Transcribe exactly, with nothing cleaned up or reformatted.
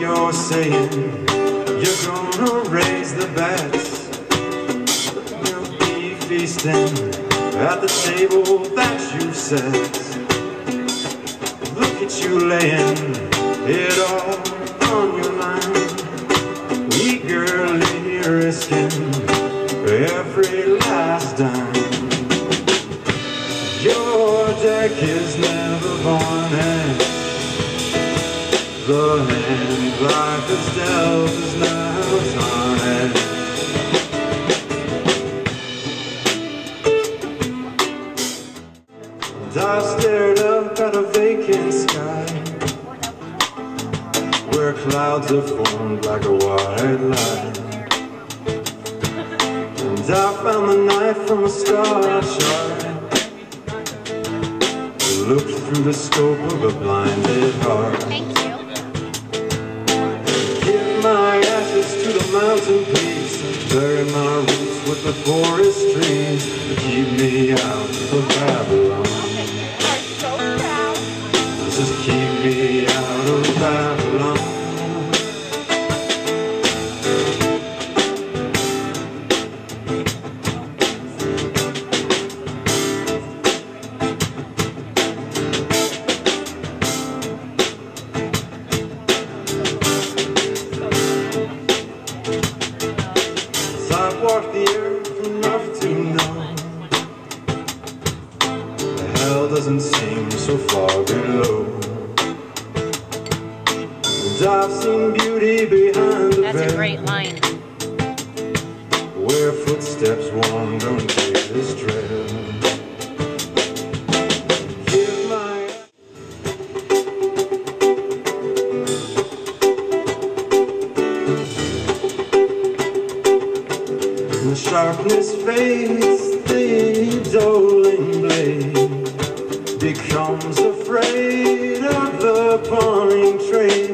you're saying you're gonna raise the bets. You'll be feasting at the table that you set. Look at you laying it all on your line, eagerly risking every last dime. Your deck is never varnished. The hand life is dealt is now tarnished. And I stared up at a vacant sky, where clouds have formed like a white line. And I found the knife from a star shard, looked through the scope of a blinded heart. Thank you. Give my ashes to the mountain peaks, bury my roots with the forest trees, to keep me out of Babylon. I'm so proud. Just keep me out of Babylon. I've walked the earth enough to know the hell doesn't seem so far below. And I've seen beauty behind the That's veil. a great line. Where footsteps wander on this trail. Give my the sharpness fades, the doling blade becomes afraid of the pawing trade.